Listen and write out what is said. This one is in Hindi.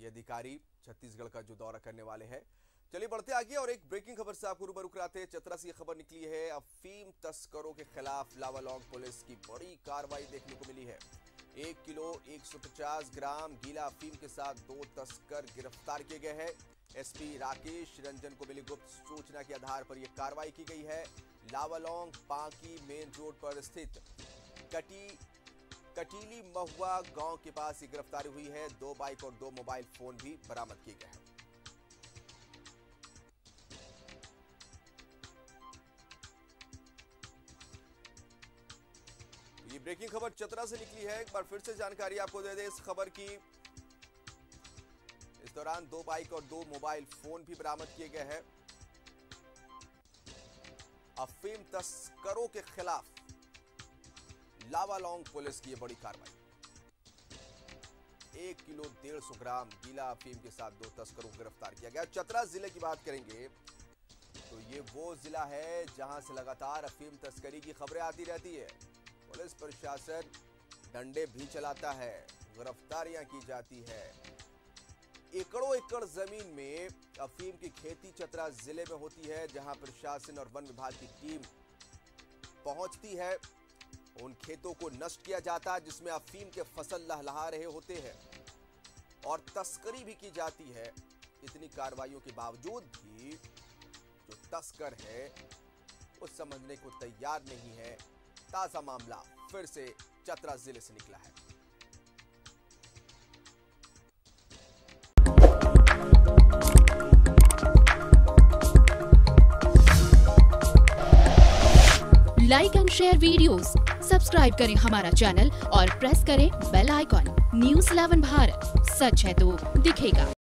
ये अधिकारी छत्तीसगढ़ का जो दौरा करने वाले हैं। चलिए बढ़ते आगे और एक ब्रेकिंग खबर से आपको रूबरू कराते हैं। चतरा से ये खबर निकली है, अफीम तस्करों के खिलाफ लावालौंग पुलिस की बड़ी कार्रवाई देखने को मिली है। 1 किलो 150 ग्राम गीला अफीम के साथ 2 तस्कर गिरफ्तार किए गए हैं। एसपी राकेश रंजन को मिली गुप्त सूचना के आधार पर यह कार्रवाई की गई है। लावालौंग पांकी मेन रोड पर स्थित कटीली महुआ गांव के पास ये गिरफ्तारी हुई है। 2 बाइक और 2 मोबाइल फोन भी बरामद किए गए हैं। ये ब्रेकिंग खबर चतरा से निकली है। एक बार फिर से जानकारी आपको दे दें इस खबर की। इस दौरान 2 बाइक और 2 मोबाइल फोन भी बरामद किए गए हैं। अफीम तस्करों के खिलाफ लावालौंग पुलिस की यह बड़ी कार्रवाई। 1 किलो 150 ग्राम गीला अफीम के साथ 2 तस्करों को गिरफ्तार किया गया। चतरा जिले की बात करेंगे तो ये वो जिला है जहां से लगातार अफीम तस्करी की खबरें आती रहती है। पुलिस प्रशासन डंडे भी चलाता है, गिरफ्तारियां की जाती है। एकड़ों एकड़ जमीन में अफीम की खेती चतरा जिले में होती है, जहां प्रशासन और वन विभाग की टीम पहुंचती है। उन खेतों को नष्ट किया जाता है जिसमें अफीम के फसल लहलहा रहे होते हैं और तस्करी भी की जाती है। इतनी कार्रवाइयों के बावजूद भी जो तस्कर है वो समझने को तैयार नहीं है। ताजा मामला फिर से चतरा जिले से निकला है। Like and share videos, subscribe करें हमारा चैनल और प्रेस करें बेल आइकॉन। न्यूज़ 11 भारत, सच है तो दिखेगा।